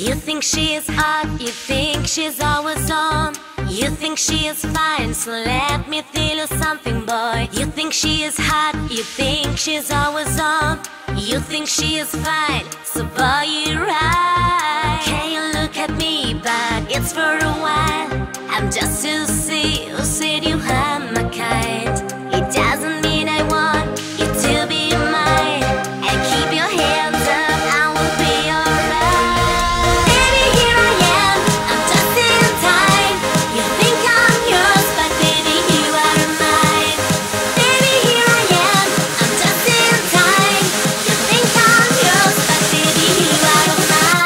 You think she is hot, you think she's always on. You think she is fine, so let me tell you something, boy. You think she is hot, you think she's always on. You think she is fine, so boy, you're right. Can you look at me, but it's for a while. I'm just to see who said you are my kind. It doesn't mean I want you to be mine. And keep your hands up, I will be alright. Baby, here I am, I'm just in time. You think I'm yours, but baby, you are mine. Baby, here I am, I'm just in time. You think I'm yours, but baby, you are mine.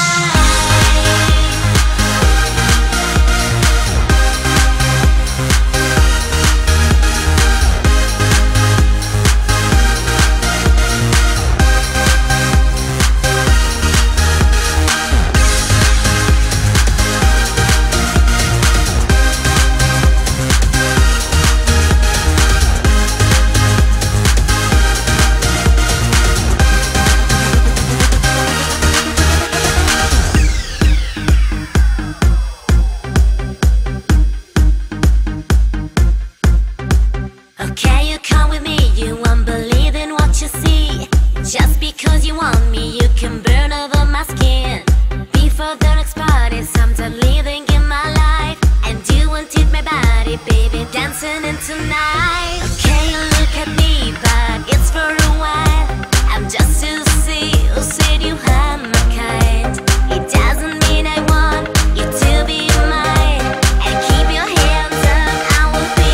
Okay, you come with me, you won't believe in what you see. Just because you want me, you can burn over my skin. Before the next party, sometimes living in my life. And you wanted my body, baby, dancing in tonight. Okay, you look at me, but it's for a while. I'm just to see who said you are my kind. It doesn't mean I want you to be mine. And keep your hands up, I will be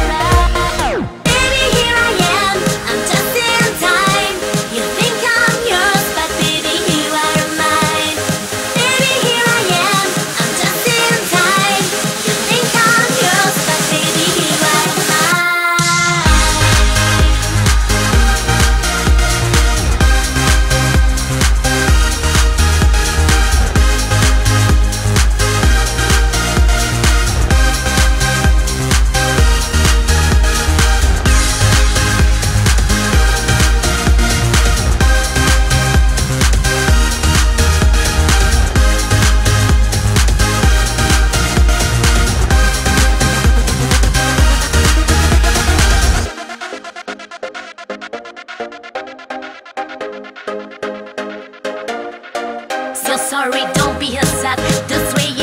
alright. Baby, here I am, I'm just in time. You think I'm yours, but baby, you are mine. Baby, here I am, I'm just in time. You think I'm yours, but baby, you are mine. So sorry, don't be upset. This way